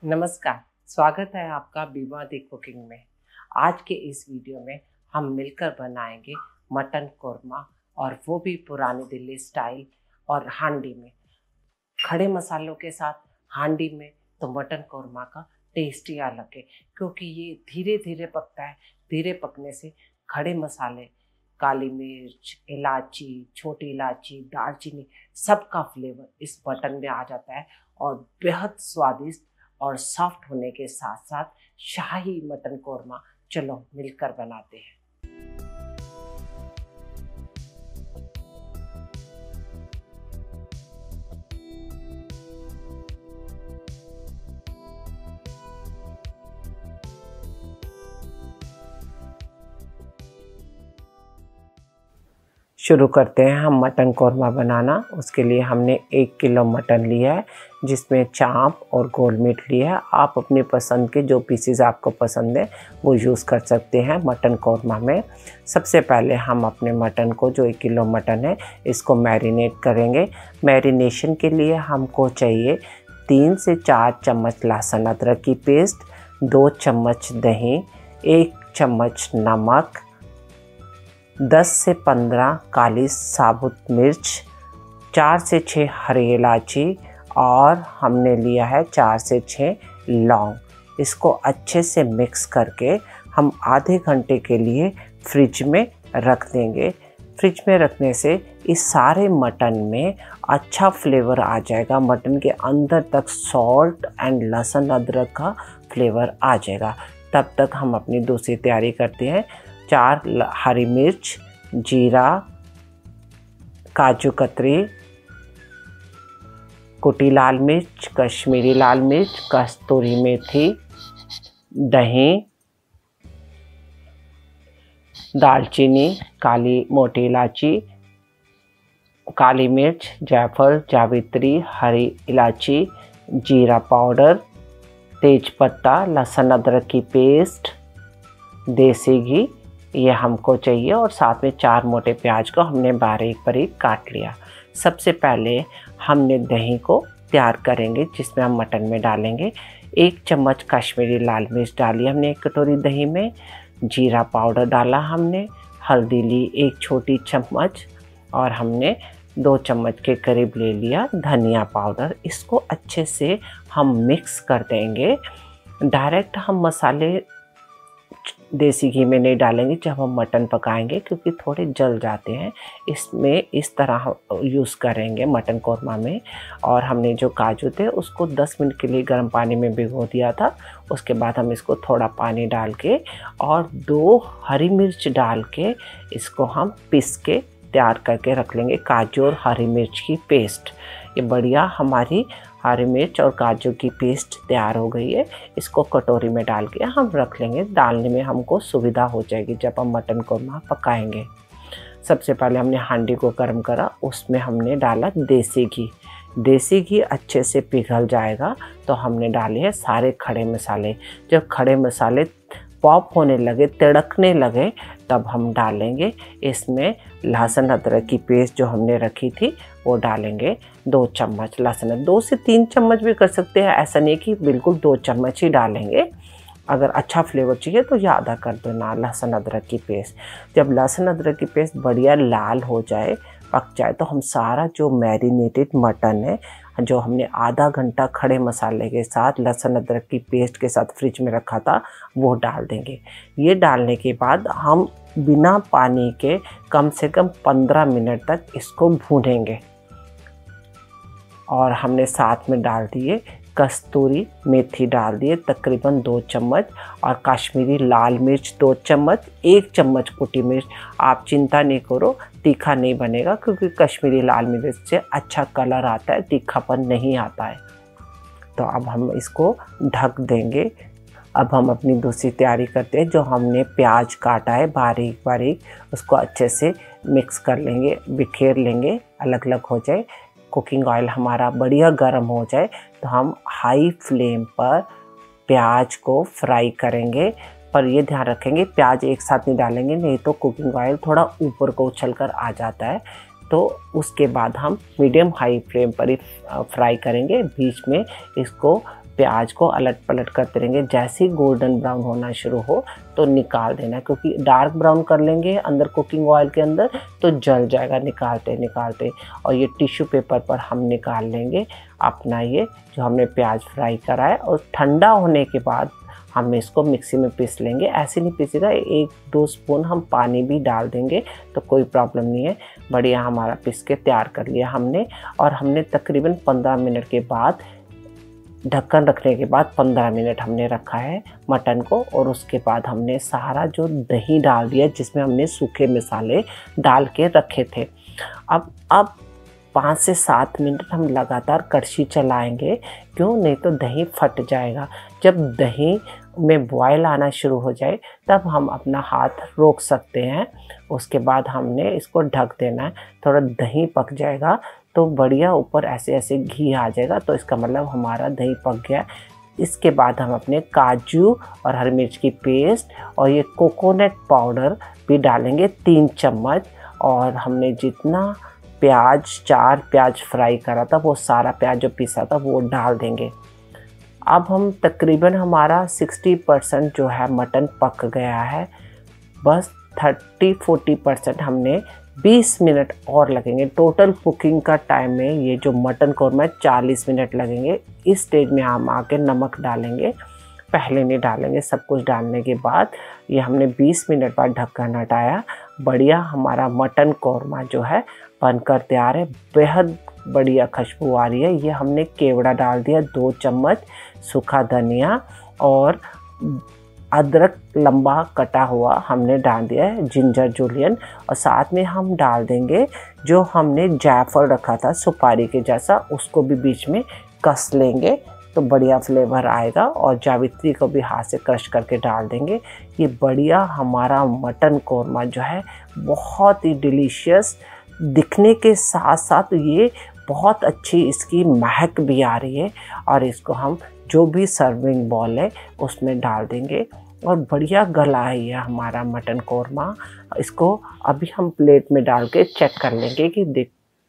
नमस्कार, स्वागत है आपका बीमा दी कुकिंग में। आज के इस वीडियो में हम मिलकर बनाएंगे मटन कोरमा, और वो भी पुरानी दिल्ली स्टाइल और हांडी में। खड़े मसालों के साथ हांडी में तो मटन कोरमा का टेस्ट ही अलग है, क्योंकि ये धीरे धीरे पकता है। धीरे पकने से खड़े मसाले, काली मिर्च, इलायची, छोटी इलायची, दालचीनी, सबका फ्लेवर इस मटन में आ जाता है और बेहद स्वादिष्ट और सॉफ्ट होने के साथ साथ शाही मटन कोरमा चलो मिलकर बनाते हैं। शुरू करते हैं हम मटन कोरमा बनाना। उसके लिए हमने 1 किलो मटन लिया है, जिसमें चाप और गोल मीट लिया है। आप अपनी पसंद के जो पीसेस आपको पसंद है वो यूज़ कर सकते हैं मटन कोरमा में। सबसे पहले हम अपने मटन को, जो 1 किलो मटन है, इसको मैरिनेट करेंगे। मैरिनेशन के लिए हमको चाहिए 3 से 4 चम्मच लहसुन अदरक की पेस्ट, 2 चम्मच दही, 1 चम्मच नमक, 10 से 15 काली साबुत मिर्च, 4 से 6 हरी इलायची, और हमने लिया है 4 से 6 लौंग। इसको अच्छे से मिक्स करके हम आधे घंटे के लिए फ्रिज में रख देंगे। फ्रिज में रखने से इस सारे मटन में अच्छा फ्लेवर आ जाएगा। मटन के अंदर तक सॉल्ट एंड लहसुन अदरक का फ्लेवर आ जाएगा। तब तक हम अपनी दूसरी तैयारी करते हैं। 4 हरी मिर्च, जीरा, काजू कतरी, कुटी लाल मिर्च, कश्मीरी लाल मिर्च, कस्तूरी मेथी, दही, दालचीनी, काली मोटी इलायची, काली मिर्च, जायफल, जावित्री, हरी इलायची, जीरा पाउडर, तेज पत्ता, लहसुन अदरक की पेस्ट, देसी घी, ये हमको चाहिए। और साथ में 4 मोटे प्याज को हमने बारीक बारीक काट लिया। सबसे पहले हमने दही को तैयार करेंगे, जिसमें हम मटन में डालेंगे। 1 चम्मच कश्मीरी लाल मिर्च डाली हमने 1 कटोरी दही में। जीरा पाउडर डाला हमने, हल्दी ली 1 छोटी चम्मच, और हमने 2 चम्मच के करीब ले लिया धनिया पाउडर। इसको अच्छे से हम मिक्स कर देंगे। डायरेक्ट हम मसाले देसी घी में नहीं डालेंगे जब हम मटन पकाएंगे, क्योंकि थोड़े जल जाते हैं। इसमें इस तरह यूज़ करेंगे मटन कोरमा में। और हमने जो काजू थे उसको 10 मिनट के लिए गर्म पानी में भिगो दिया था। उसके बाद हम इसको थोड़ा पानी डाल के और 2 हरी मिर्च डाल के इसको हम पीस के तैयार करके रख लेंगे। काजू और हरी मिर्च की पेस्ट, ये बढ़िया हमारी हरी मिर्च और काजू की पेस्ट तैयार हो गई है। इसको कटोरी में डाल के हम रख लेंगे। डालने में हमको सुविधा हो जाएगी जब हम मटन कोरमा पकाएंगे। सबसे पहले हमने हांडी को गर्म करा, उसमें हमने डाला देसी घी। देसी घी अच्छे से पिघल जाएगा तो हमने डाले हैं सारे खड़े मसाले। जब खड़े मसाले पॉप होने लगे, तिड़कने लगे, तब हम डालेंगे इसमें लहसुन अदरक की पेस्ट जो हमने रखी थी वो डालेंगे। 2 चम्मच लहसुन, 2 से 3 चम्मच भी कर सकते हैं, ऐसा नहीं कि बिल्कुल 2 चम्मच ही डालेंगे। अगर अच्छा फ्लेवर चाहिए तो ज़्यादा कर देना लहसुन अदरक की पेस्ट। जब लहसुन अदरक की पेस्ट बढ़िया लाल हो जाए, पक जाए, तो हम सारा जो मैरिनेटेड मटन है, जो हमने आधा घंटा खड़े मसाले के साथ लहसुन अदरक की पेस्ट के साथ फ्रिज में रखा था, वो डाल देंगे। ये डालने के बाद हम बिना पानी के कम से कम 15 मिनट तक इसको भूनेंगे। और हमने साथ में डाल दिए कस्तूरी मेथी डाल दिए तकरीबन 2 चम्मच, और कश्मीरी लाल मिर्च 2 चम्मच, 1 चम्मच कुटी मिर्च। आप चिंता नहीं करो, तीखा नहीं बनेगा, क्योंकि कश्मीरी लाल मिर्च से अच्छा कलर आता है, तीखापन नहीं आता है। तो अब हम इसको ढक देंगे। अब हम अपनी दूसरी तैयारी करते हैं। जो हमने प्याज काटा है बारीक बारीक, उसको अच्छे से मिक्स कर लेंगे, बिखेर लेंगे, अलग अलग हो जाए। कुकिंग ऑयल हमारा बढ़िया गर्म हो जाए तो हम हाई फ्लेम पर प्याज को फ्राई करेंगे। पर ये ध्यान रखेंगे प्याज एक साथ नहीं डालेंगे, नहीं तो कुकिंग ऑयल थोड़ा ऊपर को उछल कर आ जाता है। तो उसके बाद हम मीडियम हाई फ्लेम पर ही फ्राई करेंगे। बीच में इसको प्याज को अलट पलट करते रहेंगे। जैसे ही गोल्डन ब्राउन होना शुरू हो तो निकाल देना, क्योंकि डार्क ब्राउन कर लेंगे अंदर कुकिंग ऑयल के अंदर तो जल जाएगा निकालते निकालते। और ये टिश्यू पेपर पर हम निकाल लेंगे अपना ये जो हमने प्याज फ्राई करा है। और ठंडा होने के बाद हम इसको मिक्सी में पीस लेंगे। ऐसे नहीं पीसेगा, 1-2 स्पून हम पानी भी डाल देंगे तो कोई प्रॉब्लम नहीं है। बढ़िया हमारा पीस के तैयार कर लिया हमने। और हमने तकरीबन 15 मिनट के बाद ढक्कन रखने के बाद 15 मिनट हमने रखा है मटन को। और उसके बाद हमने सारा जो दही डाल दिया जिसमें हमने सूखे मसाले डाल के रखे थे। अब 5 से 7 मिनट हम लगातार कड़छी चलाएंगे, क्यों, नहीं तो दही फट जाएगा। जब दही में बॉयल आना शुरू हो जाए तब हम अपना हाथ रोक सकते हैं। उसके बाद हमने इसको ढक देना है। थोड़ा दही पक जाएगा तो बढ़िया ऊपर ऐसे ऐसे घी आ जाएगा, तो इसका मतलब हमारा दही पक गया। इसके बाद हम अपने काजू और हरी मिर्च की पेस्ट और ये कोकोनट पाउडर भी डालेंगे 3 चम्मच। और हमने जितना 4 प्याज फ्राई करा था वो सारा प्याज जो पीसा था वो डाल देंगे। अब हम तकरीबन हमारा 60% जो है मटन पक गया है। बस 30-40% हमने 20 मिनट और लगेंगे। टोटल कुकिंग का टाइम में ये जो मटन कौरमा है 40 मिनट लगेंगे। इस स्टेज में हम आके नमक डालेंगे, पहले नहीं डालेंगे। सब कुछ डालने के बाद ये हमने 20 मिनट बाद ढक्कन हटाया। बढ़िया हमारा मटन कौरमा जो है बनकर तैयार है। बेहद बढ़िया खुशबू आ रही है। ये हमने केवड़ा डाल दिया 2 चम्मच, सूखा धनिया और अदरक लंबा कटा हुआ हमने डाल दिया है, जिंजर जूलियन। और साथ में हम डाल देंगे जो हमने जायफल रखा था सुपारी के जैसा, उसको भी बीच में कस लेंगे तो बढ़िया फ्लेवर आएगा। और जावित्री को भी हाथ से क्रश करके डाल देंगे। ये बढ़िया हमारा मटन कौरमा जो है बहुत ही डिलीशियस, दिखने के साथ साथ ये बहुत अच्छी इसकी महक भी आ रही है। और इसको हम जो भी सर्विंग बॉल है उसमें डाल देंगे। और बढ़िया गला है ये हमारा मटन कौरमा। इसको अभी हम प्लेट में डाल के चेक कर लेंगे कि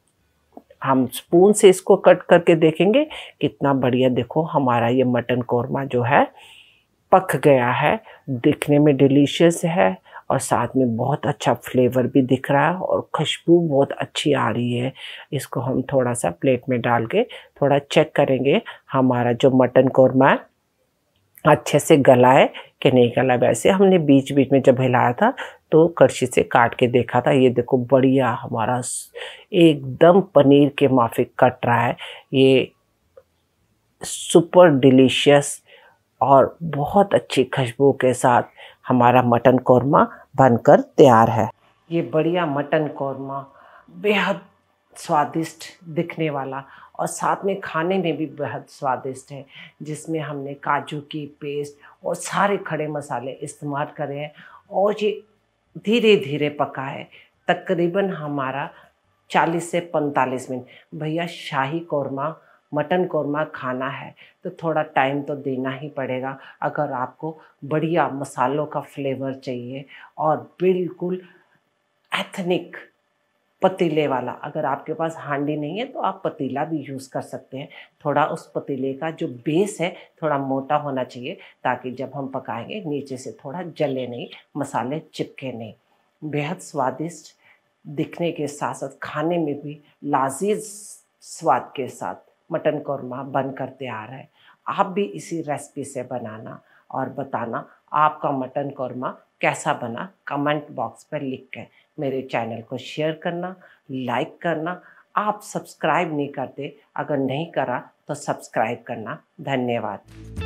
हम स्पून से इसको कट करके देखेंगे कितना बढ़िया। देखो हमारा ये मटन कौरमा जो है पक गया है, दिखने में डिलीशियस है और साथ में बहुत अच्छा फ्लेवर भी दिख रहा है और खुशबू बहुत अच्छी आ रही है। इसको हम थोड़ा सा प्लेट में डाल के थोड़ा चेक करेंगे हमारा जो मटन कौरमा है अच्छे से गला है कि नहीं गला। वैसे हमने बीच बीच में जब हिलाया था तो कड़छी से काट के देखा था। ये देखो बढ़िया हमारा एकदम पनीर के माफिक कट रहा है। ये सुपर डिलीशियस और बहुत अच्छी खुशबू के साथ हमारा मटन कौरमा बनकर तैयार है। ये बढ़िया मटन कौरमा बेहद स्वादिष्ट दिखने वाला और साथ में खाने में भी बेहद स्वादिष्ट है, जिसमें हमने काजू की पेस्ट और सारे खड़े मसाले इस्तेमाल करे हैं और ये धीरे धीरे पका है। तकरीबन हमारा 40 से 45 मिनट। भैया शाही कौरमा मटन कौरमा खाना है तो थोड़ा टाइम तो देना ही पड़ेगा। अगर आपको बढ़िया मसालों का फ्लेवर चाहिए और बिल्कुल एथनिक पतीले वाला, अगर आपके पास हांडी नहीं है तो आप पतीला भी यूज़ कर सकते हैं। थोड़ा उस पतीले का जो बेस है थोड़ा मोटा होना चाहिए ताकि जब हम पकाएंगे नीचे से थोड़ा जले नहीं, मसाले चिपके नहीं। बेहद स्वादिष्ट दिखने के साथ साथ खाने में भी लाजीज स्वाद के साथ मटन कौरमा बनकर तैयार है। आप भी इसी रेसिपी से बनाना और बताना आपका मटन कौरमा कैसा बना। कमेंट बॉक्स पर लिख कर मेरे चैनल को शेयर करना, लाइक करना। आप सब्सक्राइब नहीं करते, अगर नहीं करा तो सब्सक्राइब करना। धन्यवाद।